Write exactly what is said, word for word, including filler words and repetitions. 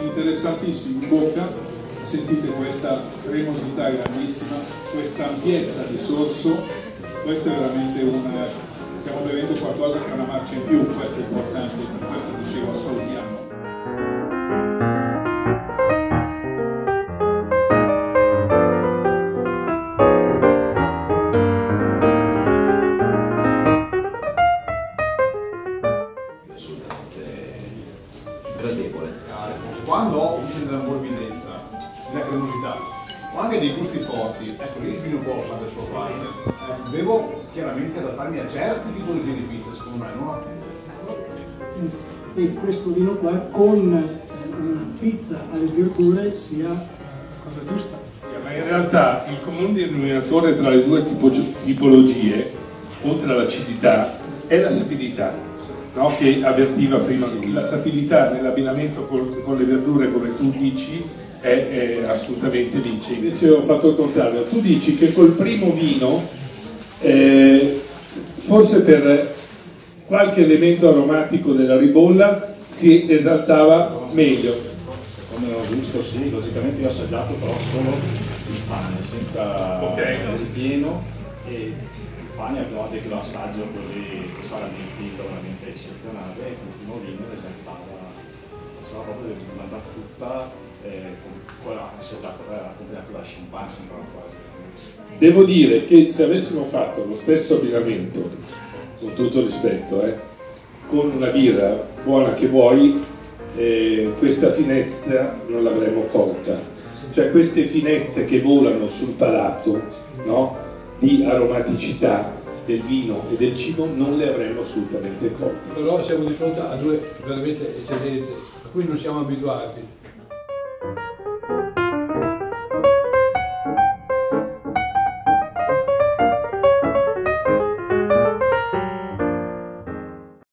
interessantissimo in bocca, sentite questa cremosità grandissima, questa ampiezza di sorso, questo è veramente un... stiamo bevendo qualcosa che è una marcia in più, questo è importante, per questo dicevo ascoltiamo. Gradevole. Quando ho della morbidezza, della cremosità, ho anche dei gusti forti, ecco lì il vino può fare il suo parte. Eh, devo chiaramente adattarmi a certi tipologie di pizza, secondo me, non a tutti. E questo vino qua con una pizza alle verdure sia la cosa giusta. Ma in realtà il comune denominatore tra le due tipologie, oltre all'acidità, è la sapidità. No, che avvertiva prima lui. La sapidità nell'abbinamento con, con le verdure, come tu dici, è, è assolutamente vincente. Invece ho fatto il contrario, tu dici che col primo vino, eh, forse per qualche elemento aromatico della ribolla, si esaltava meglio. Secondo il gusto sì, logicamente io ho assaggiato però solo il pane, senza okay. ripieno, e il pane è la prima volta che lo assaggio così, che sarà mentito, veramente eccezionale, e l'ultimo vino esaltava, faceva proprio di mangiare frutta, eh, con quella assaggiata, era accompagnata da champagne, sembrava quasi. Devo dire che se avessimo fatto lo stesso abbinamento, con tutto rispetto, eh, con una birra buona che vuoi, eh, questa finezza non l'avremmo colta. Cioè queste finezze che volano sul palato, no? Di aromaticità del vino e del cibo non le avremmo assolutamente colte. Però siamo di fronte a due veramente eccellenze a cui non siamo abituati.